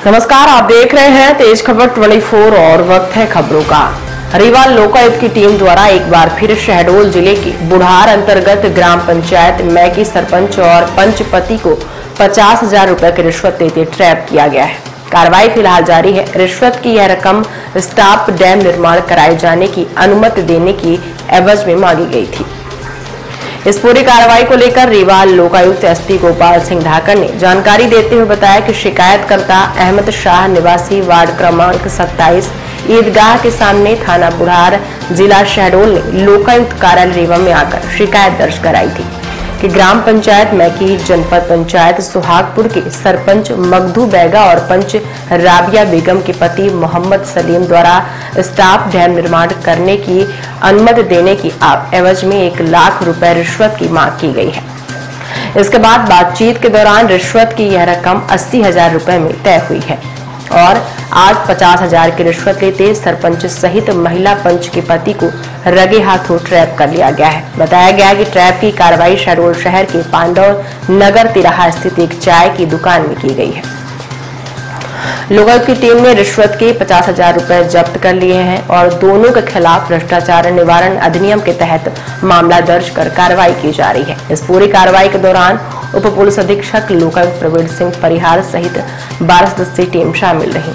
नमस्कार, आप देख रहे हैं तेज खबर 24 और वक्त है खबरों का। रीवा लोकायुक्त की टीम द्वारा एक बार फिर शहडोल जिले के बुढ़ार अंतर्गत ग्राम पंचायत मैकी सरपंच और पंचपति को 50,000 रुपए की रिश्वत देते ट्रैप किया गया है। कार्रवाई फिलहाल जारी है। रिश्वत की यह रकम स्टाप डैम निर्माण कराए जाने की अनुमति देने की एवज में मांगी गई थी। इस पूरी कार्रवाई को लेकर रीवा लोकायुक्त एसपी गोपाल सिंह ढाकर ने जानकारी देते हुए बताया कि शिकायतकर्ता अहमद शाह निवासी वार्ड क्रमांक 27 ईदगाह के सामने थाना बुढ़ार जिला शहडोल ने लोकायुक्त कार्यालय रीवा में आकर शिकायत दर्ज कराई थी कि ग्राम पंचायत मैकी जनपद पंचायत सुहागपुर के सरपंच मगधू बैगा और पंच राबिया बेगम के पति मोहम्मद सलीम द्वारा स्टाप डैम निर्माण करने की अनुमति देने की एवज में 1 लाख रुपए रिश्वत की मांग की गई है। इसके बाद बातचीत के दौरान रिश्वत की यह रकम 80,000 रुपए में तय हुई है और आज 50,000 की रिश्वत लेते सरपंच सहित महिला पंच के पति को रगे हाथों ट्रैप कर लिया गया है। बताया गया कि ट्रैप की कार्रवाई शहडोल शहर के पांडव नगर तिराहा स्थित एक चाय की दुकान में की गई है। लोकायुक्त की टीम ने रिश्वत के 50,000 रुपए जब्त कर लिए हैं और दोनों के खिलाफ भ्रष्टाचार निवारण अधिनियम के तहत मामला दर्ज कर कार्रवाई की जा रही है। इस पूरी कार्रवाई के दौरान उप पुलिस अधीक्षक लोकायुक्त प्रवीण सिंह परिहार सहित 12 सदस्यीय टीम शामिल रही।